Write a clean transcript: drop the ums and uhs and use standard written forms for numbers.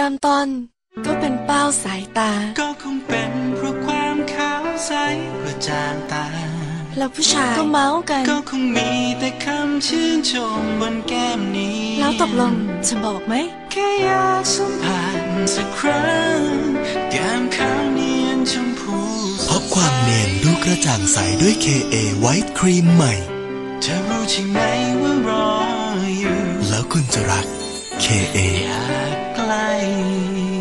ริ่มต้นก็เป็นเป้าสายตาก็คงเป็นเพราะความขาวใสกระจ่างตาแล้วผู้ชายก็เมาส์กันก็คงมีแต่คำชื่นชมบนแก้มนี้แล้วตกลงจะบอกไหมแค่อยากสัมผัสสักครั้งแก้มขาวเนียนชมพูพบความเนียนดูกระจ่างใสด้วย KA White Cream ใหม่เธอรู้ใช่ไหมว่ารออยู่แล้วคุณจะรัก KA อยากใกล้